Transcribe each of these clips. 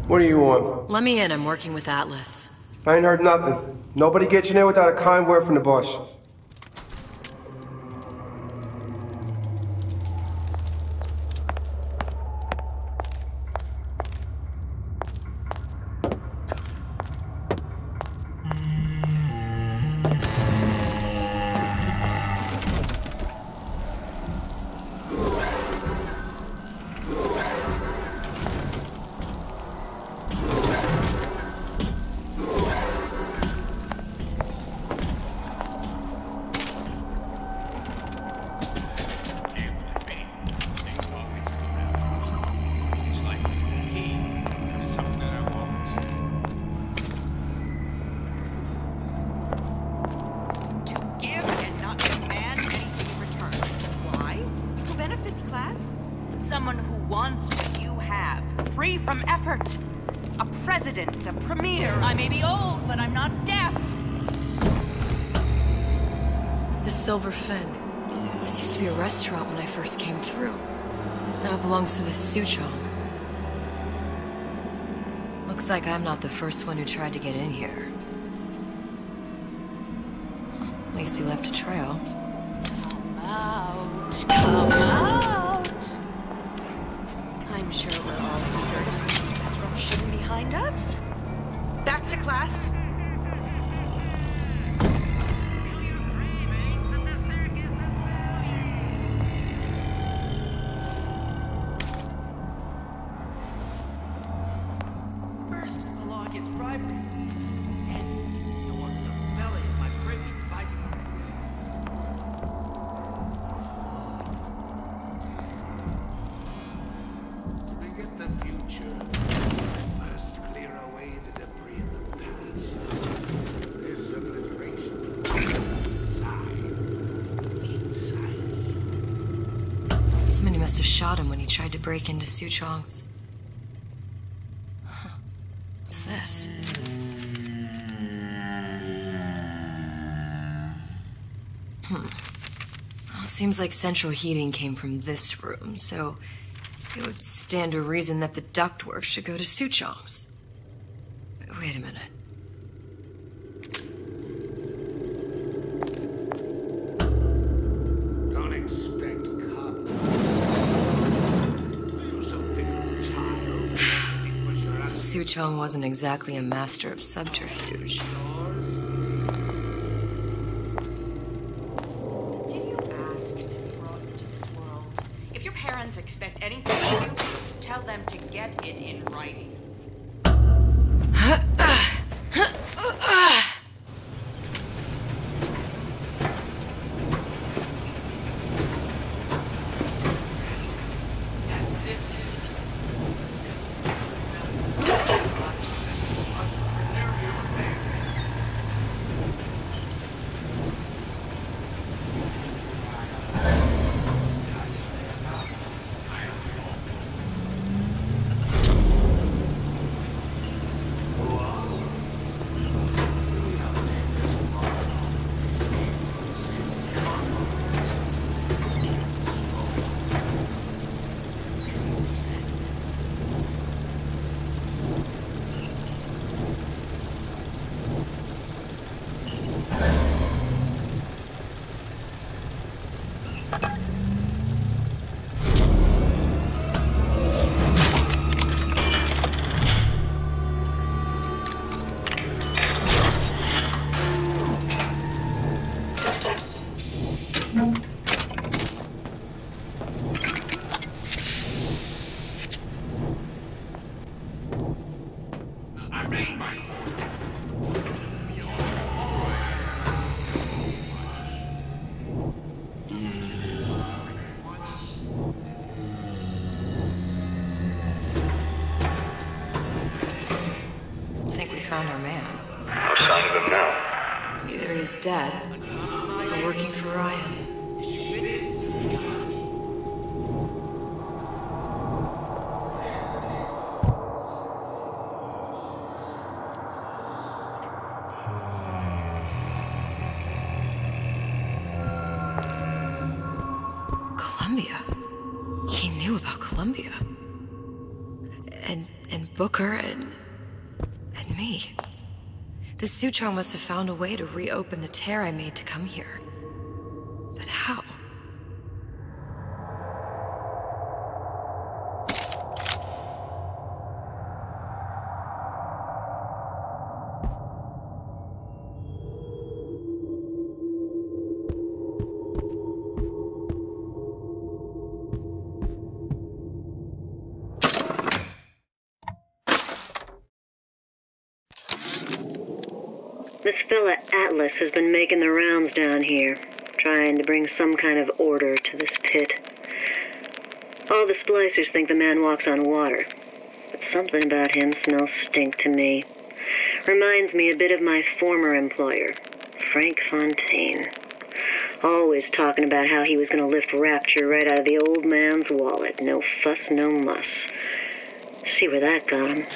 What do you want? Let me in, I'm working with Atlas. I ain't heard nothing. Nobody gets in there without a kind word from the boss. Someone who wants what you have, free from effort. A president, a premier. I may be old, but I'm not deaf. The Silver Fin. This used to be a restaurant when I first came through. Now it belongs to the Suchong. Looks like I'm not the first one who tried to get in here. At least he left a trail. Come out, come out. I'm sure we're all eager to put some disruption behind us. Back to class. First, the law gets bribery. And you want some belly in my privy advising. The future. First, clear away the debris of the past. This obliteration. Inside. Somebody must have shot him when he tried to break into Suchong's. Huh. What's this? Well, seems like central heating came from this room, so it would stand to reason that the ductwork should go to Suchong's. Wait a minute. Don't expect carbon. You're something of a child. Suchong wasn't exactly a master of subterfuge. Did you ask to be brought into this world? If your parents expect anything of you, tell them to get it in writing. Found our man. No sign of him now. Either he's dead, or working for Ryan. Columbia. He knew about Columbia. And Booker and me. The Suchong must have found a way to reopen the tear I made to come here. But how? This fella Atlas has been making the rounds down here, trying to bring some kind of order to this pit. All the splicers think the man walks on water, but something about him smells stink to me. Reminds me a bit of my former employer, Frank Fontaine. Always talking about how he was going to lift Rapture right out of the old man's wallet. No fuss, no muss. See where that got him.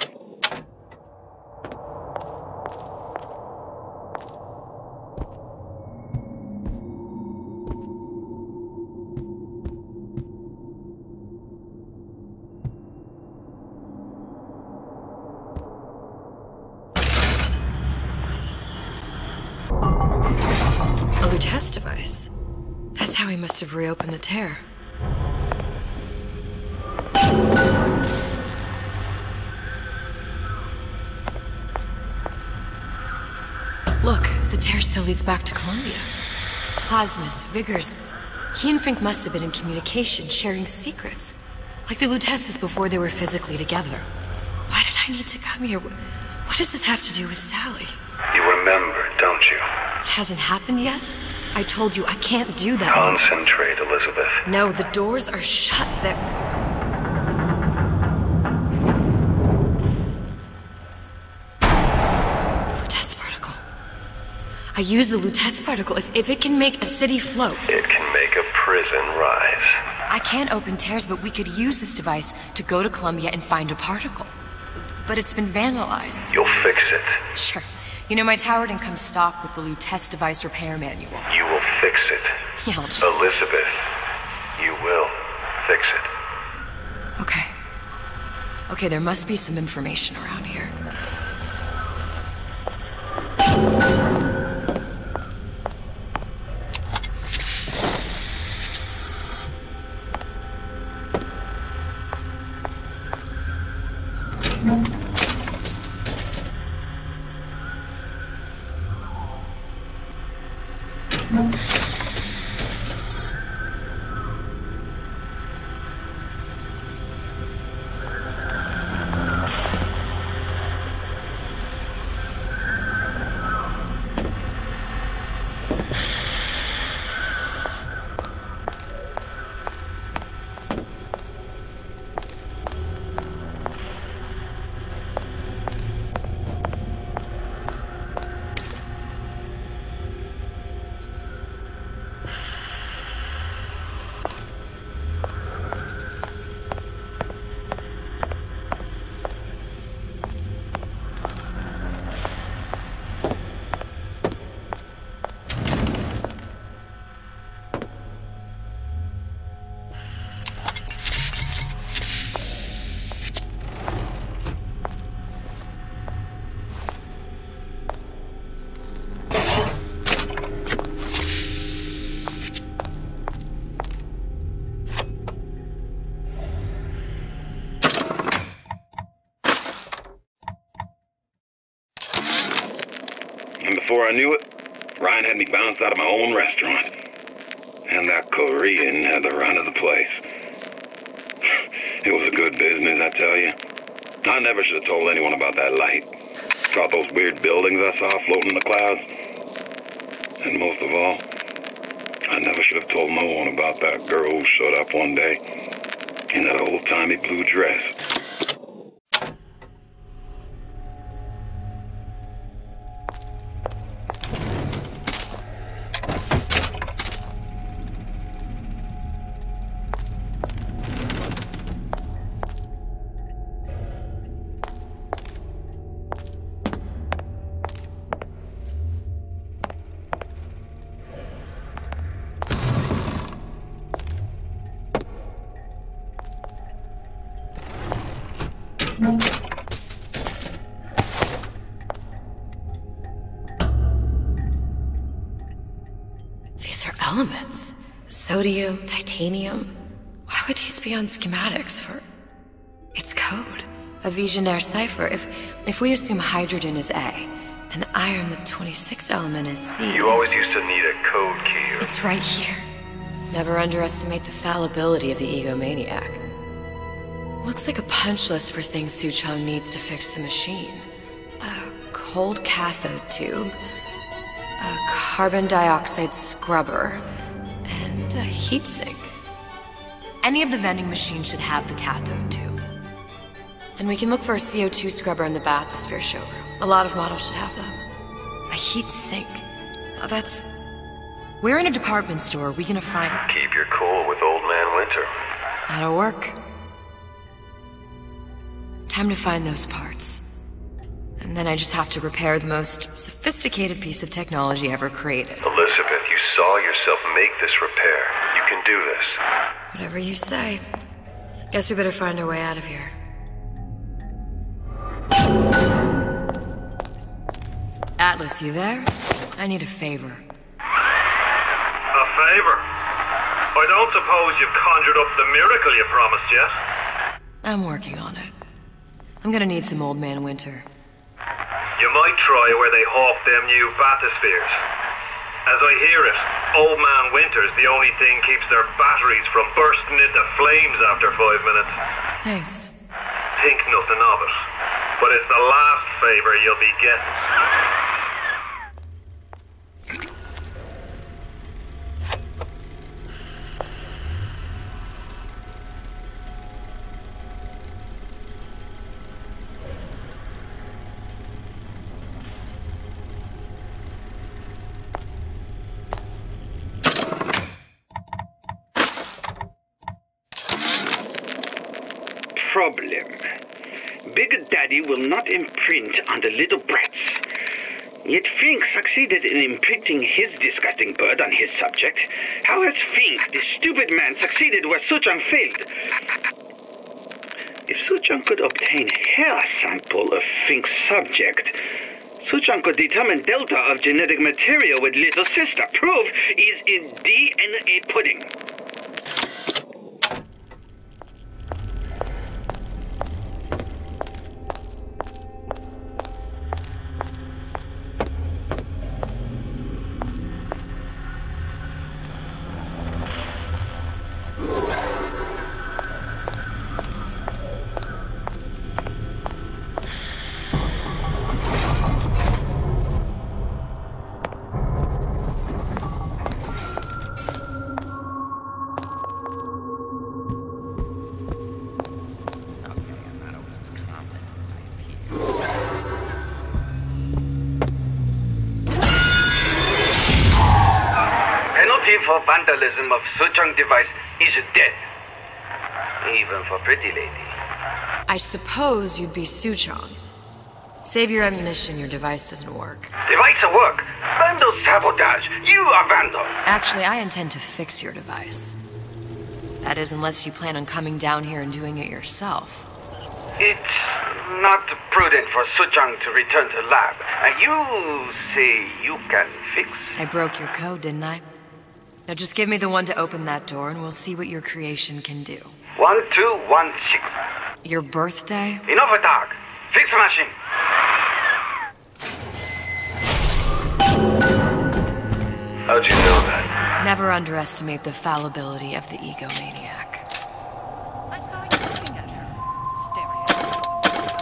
Test device. That's how he must have reopened the tear. Look, the tear still leads back to Columbia. Plasmids, Vigors. He and Fink must have been in communication, sharing secrets. Like the Lutesses before they were physically together. Why did I need to come here? What does this have to do with Sally? You remember, don't you? It hasn't happened yet? I told you I can't do that. Concentrate, Elizabeth. No, the doors are shut. Lutece particle. I use the Lutece particle. If it can make a city float. It can make a prison rise. I can't open tears, but we could use this device to go to Columbia and find a particle. But it's been vandalized. You'll fix it. Sure. You know, my tower didn't come stocked with the Lutece device repair manual. You will fix it. Yeah, I'll just... Elizabeth, you will fix it. Okay. Okay, there must be some information around here. And before I knew it, Ryan had me bounced out of my own restaurant. And that Korean had the run of the place. It was a good business, I tell you. I never should have told anyone about that light. About those weird buildings I saw floating in the clouds. And most of all, I never should have told no one about that girl who showed up one day in that old-timey blue dress. These are elements. Sodium, titanium. Why would these be on schematics for... It's code. A Visionaire cipher. If we assume hydrogen is A, and iron, the 26th element, is C... You always used to need a code key. It's right here. Never underestimate the fallibility of the egomaniac. Looks like a punch list for things Suchong needs to fix the machine. A cold cathode tube, a carbon dioxide scrubber, and a heatsink. Any of the vending machines should have the cathode tube. And we can look for a CO2 scrubber in the bathysphere showroom. A lot of models should have them. A heatsink. Oh, that's... Where in a department store are we gonna find... Keep your cool with Old Man Winter. That'll work. Time to find those parts. And then I just have to repair the most sophisticated piece of technology ever created. Elizabeth, you saw yourself make this repair. You can do this. Whatever you say. Guess we better find our way out of here. Atlas, you there? I need a favor. A favor? I don't suppose you've conjured up the miracle you promised yet? I'm working on it. I'm gonna need some Old Man Winter. You might try where they hawk them new bathyspheres. As I hear it, Old Man Winter's the only thing keeps their batteries from bursting into flames after 5 minutes. Thanks. Think nothing of it. But it's the last favor you'll be getting. Problem. Big Daddy will not imprint on the little brats. Yet Fink succeeded in imprinting his disgusting bird on his subject. How has Fink, this stupid man, succeeded where Suchong failed? If Suchong could obtain hair sample of Fink's subject, Suchong could determine delta of genetic material with little sister. Proof is in DNA pudding. For vandalism of Suchong device is death. Even for pretty lady. I suppose you'd be Suchong. Save your ammunition, your device doesn't work. Device will work. Vandal sabotage. You are vandal. Actually, I intend to fix your device. That is, unless you plan on coming down here and doing it yourself. It's not prudent for Suchong to return to lab. And you say you can fix? I broke your code, didn't I? Now just give me the one to open that door and we'll see what your creation can do. 1216. Your birthday? Enough talk. Fix the machine. How'd you know that? Never underestimate the fallibility of the egomaniac. I saw you looking at her, staring at her as if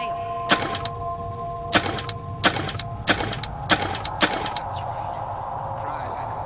That's right. Cry like a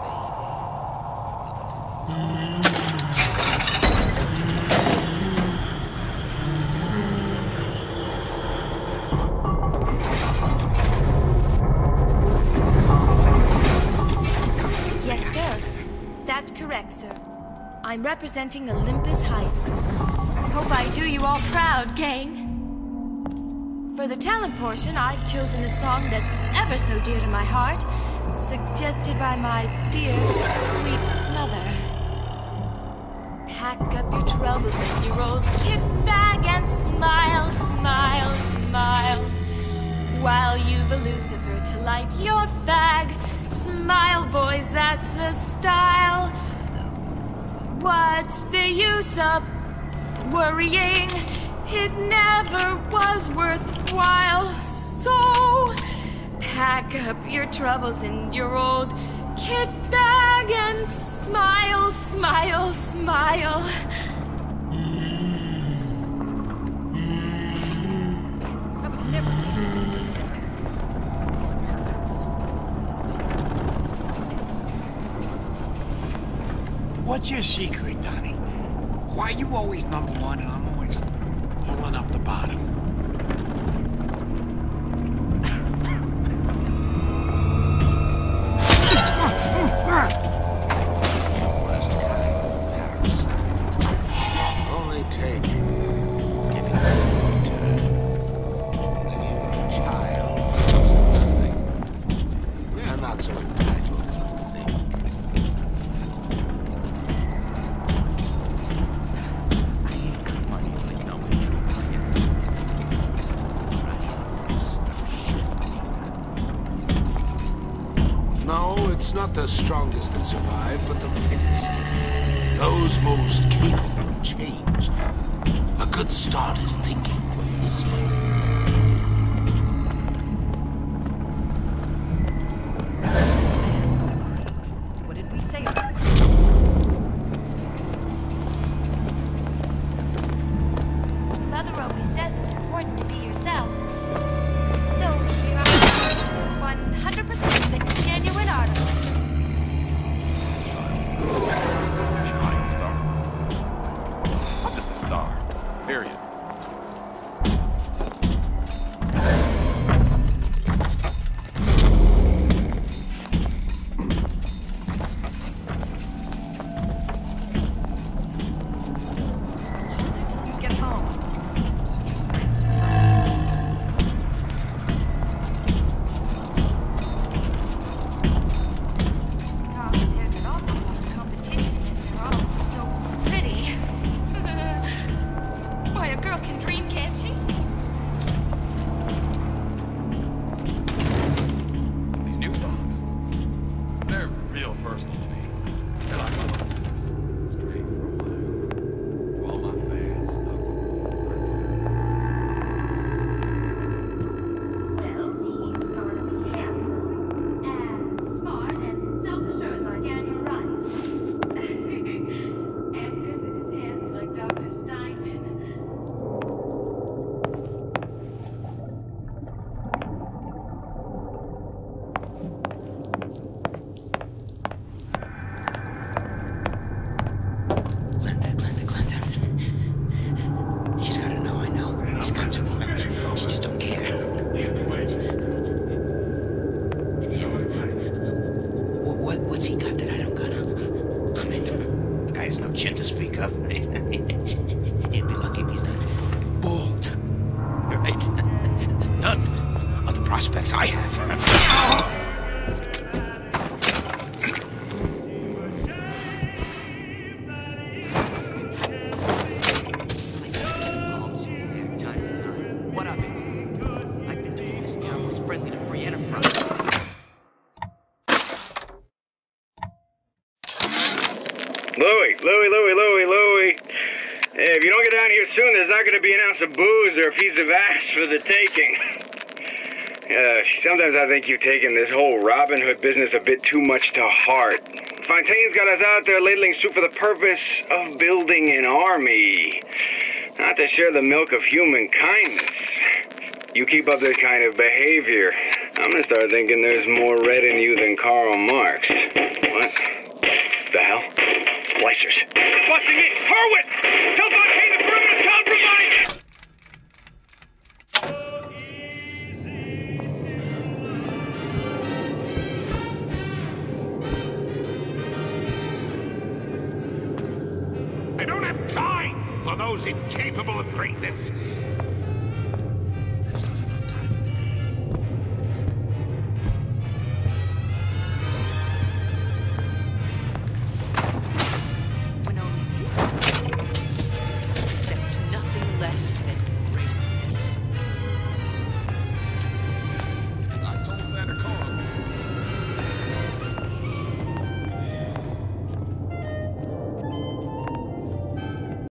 Yes, sir. That's correct, sir. I'm representing Olympus Heights. Hope I do you all proud, gang. For the talent portion, I've chosen a song that's ever so dear to my heart, suggested by my dear, sweet mother. Pack up your troubles in your old kit bag and smile, smile, smile. While you've a Lucifer to light your fag. Smile, boys, that's the the style. What's the use of worrying? It never was worthwhile. So pack up your troubles in your old kit bag and smile, smile, smile. I would never leave this. What's your secret, Donnie? Why you always number one and I'm always pulling up the bottom? Worst kind of parasite. All they take, giving you a return. When you were a child, it was nothing. We are not so entitled as you think. No, it's not the strongest that survive, but the fittest. Those most capable of change. A good start is thinking for yourself. What did we say about Mother always says it's important to be yourself. So here I am, 100% the genuine article. I'm just a star. Period. until you get home? Gosh, there's an awful lot of competition and they're all so pretty. Why, a girl can dream, can't she? These new songs, they're real personal to me. They're like my letters, straight from my heart. To all my fans, love. Well, he's sort of handsome and smart and self-assured like Andrew Ryan. And good with his hands like Dr. Steinman. Glenda. She's gotta know, I know. She's got to once. She just don't care. What's he got that I don't got? I mean, the guy has no chin to speak of. He'd be lucky if he's not bald. Right? None of the prospects I have. Bombs here and there, time to time. What of it? I've been told this town was friendly to free enterprise. Louie. Hey, if you don't get down here soon, there's not gonna be an ounce of booze or a piece of ass for the taking. Sometimes I think you've taken this whole Robin Hood business a bit too much to heart. Fontaine's got us out there ladling soup for the purpose of building an army, not to share the milk of human kindness. You keep up this kind of behavior, I'm gonna start thinking there's more red in you than Karl Marx. What the hell? Splicers. They're busting in! Hurwitz! Tell Fontaine the perimeter's compromised! I don't have time for those incapable of greatness.